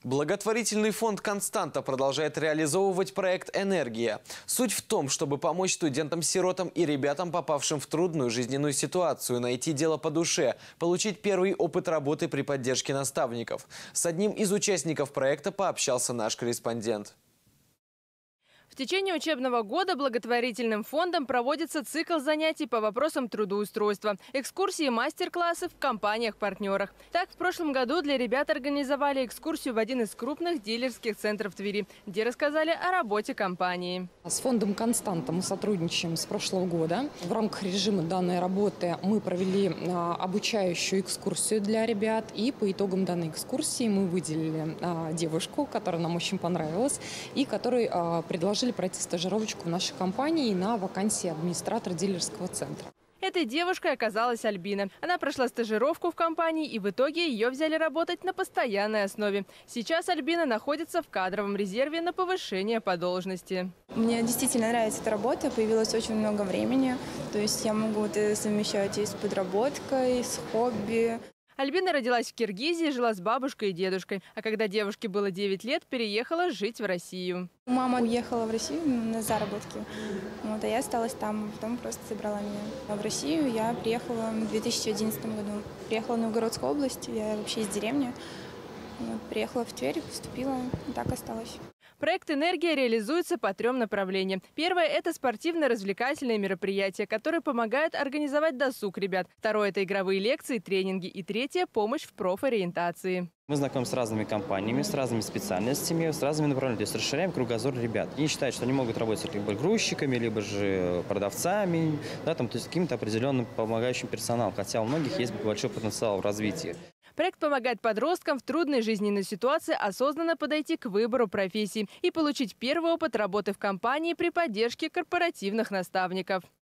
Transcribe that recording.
Благотворительный фонд «Константа» продолжает реализовывать проект «Энергия». Суть в том, чтобы помочь студентам-сиротам и ребятам, попавшим в трудную жизненную ситуацию, найти дело по душе, получить первый опыт работы при поддержке наставников. С одним из участников проекта пообщался наш корреспондент. В течение учебного года благотворительным фондом проводится цикл занятий по вопросам трудоустройства, экскурсии и мастер-классы в компаниях-партнерах. Так, в прошлом году для ребят организовали экскурсию в один из крупных дилерских центров Твери, где рассказали о работе компании. С фондом «Константа» мы сотрудничаем с прошлого года. В рамках режима данной работы мы провели обучающую экскурсию для ребят. И по итогам данной экскурсии мы выделили девушку, которая нам очень понравилась, и которой предложили пройти стажировочку в нашей компании на вакансии администратора дилерского центра. Этой девушкой оказалась Альбина. Она прошла стажировку в компании, и в итоге ее взяли работать на постоянной основе. Сейчас Альбина находится в кадровом резерве на повышение по должности. Мне действительно нравится эта работа, появилось очень много времени. То есть я могу это совмещать и с подработкой, и с хобби. Альбина родилась в Киргизии, жила с бабушкой и дедушкой. А когда девушке было 9 лет, переехала жить в Россию. Мама уехала в Россию на заработки, а я осталась там, потом просто забрала меня. А в Россию я приехала в 2011 году. Приехала в Новгородскую область, я вообще из деревни. Приехала в Тверь, поступила, и так осталась. Проект «Энергия» реализуется по 3 направлениям. Первое – это спортивно-развлекательные мероприятия, которые помогают организовать досуг ребят. Второе – это игровые лекции, тренинги. И третье – помощь в профориентации. Мы знакомимся с разными компаниями, с разными специальностями, с разными направлениями. То есть расширяем кругозор ребят. Они считают, что они могут работать либо грузчиками, либо же продавцами, то есть каким-то определенным помогающим персоналом. Хотя у многих есть большой потенциал в развитии. Проект помогает подросткам в трудной жизненной ситуации осознанно подойти к выбору профессии и получить первый опыт работы в компании при поддержке корпоративных наставников.